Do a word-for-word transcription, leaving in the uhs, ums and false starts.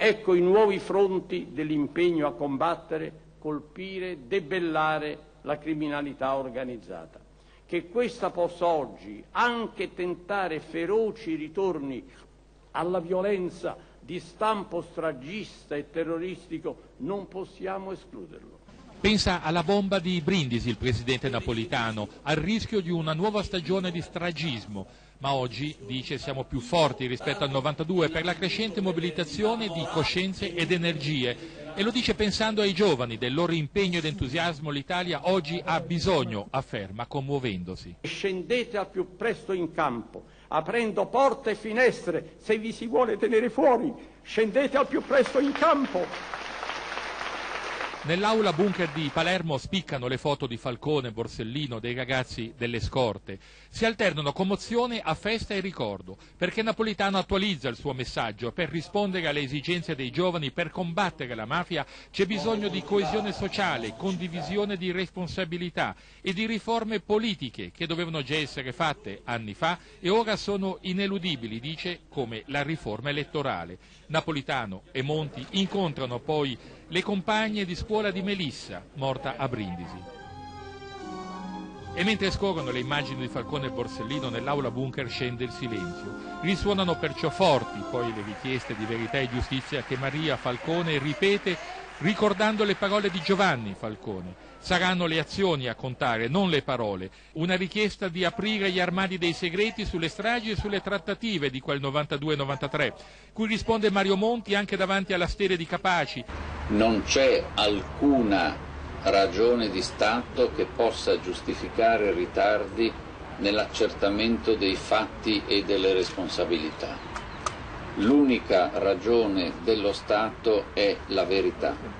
Ecco i nuovi fronti dell'impegno a combattere, colpire, debellare la criminalità organizzata. Che questa possa oggi anche tentare feroci ritorni alla violenza di stampo stragista e terroristico non possiamo escluderlo. Pensa alla bomba di Brindisi il presidente Napolitano, al rischio di una nuova stagione di stragismo. Ma oggi, dice, siamo più forti rispetto al novantadue per la crescente mobilitazione di coscienze ed energie. E lo dice pensando ai giovani, del loro impegno ed entusiasmo l'Italia oggi ha bisogno, afferma, commuovendosi. Scendete al più presto in campo, aprendo porte e finestre, se vi si vuole tenere fuori, scendete al più presto in campo. Nell'aula bunker di Palermo spiccano le foto di Falcone, Borsellino, dei ragazzi delle scorte. Si alternano commozione a festa e ricordo, perché Napolitano attualizza il suo messaggio. Per rispondere alle esigenze dei giovani, per combattere la mafia, c'è bisogno di coesione sociale, condivisione di responsabilità e di riforme politiche che dovevano già essere fatte anni fa e ora sono ineludibili, dice, come la riforma elettorale. Napolitano e Monti incontrano poi le compagne di scuola di Melissa, morta a Brindisi. E mentre scorrono le immagini di Falcone e Borsellino, nell'aula bunker scende il silenzio. Risuonano perciò forti poi le richieste di verità e giustizia che Maria Falcone ripete ricordando le parole di Giovanni Falcone. Saranno le azioni a contare, non le parole. Una richiesta di aprire gli armadi dei segreti sulle stragi e sulle trattative di quel novantadue novantatré, cui risponde Mario Monti anche davanti alla stele di Capaci. Non c'è alcuna ragione di Stato che possa giustificare ritardi nell'accertamento dei fatti e delle responsabilità. L'unica ragione dello Stato è la verità.